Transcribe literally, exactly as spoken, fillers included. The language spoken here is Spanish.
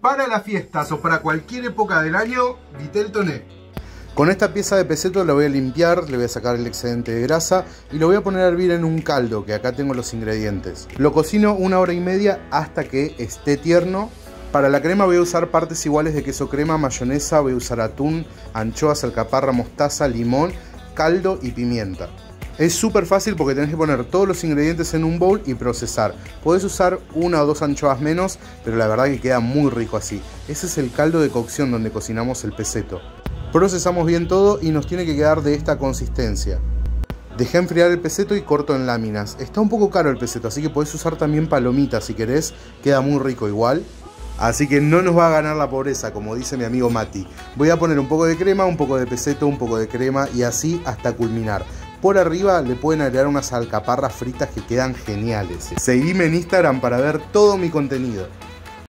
Para las fiestas o para cualquier época del año, Vitel Toné. Con esta pieza de peseto lo voy a limpiar, le voy a sacar el excedente de grasa y lo voy a poner a hervir en un caldo, que acá tengo los ingredientes. Lo cocino una hora y media hasta que esté tierno. Para la crema voy a usar partes iguales de queso crema, mayonesa, voy a usar atún, anchoas, alcaparra, mostaza, limón, caldo y pimienta. Es súper fácil porque tenés que poner todos los ingredientes en un bowl y procesar. Podés usar una o dos anchoas menos, pero la verdad que queda muy rico así. Ese es el caldo de cocción donde cocinamos el peseto. Procesamos bien todo y nos tiene que quedar de esta consistencia. Dejé enfriar el peseto y corto en láminas. Está un poco caro el peseto, así que podés usar también palomitas si querés. Queda muy rico igual. Así que no nos va a ganar la pobreza, como dice mi amigo Mati. Voy a poner un poco de crema, un poco de peseto, un poco de crema y así hasta culminar. Por arriba le pueden agregar unas alcaparras fritas que quedan geniales. Seguime en Instagram para ver todo mi contenido.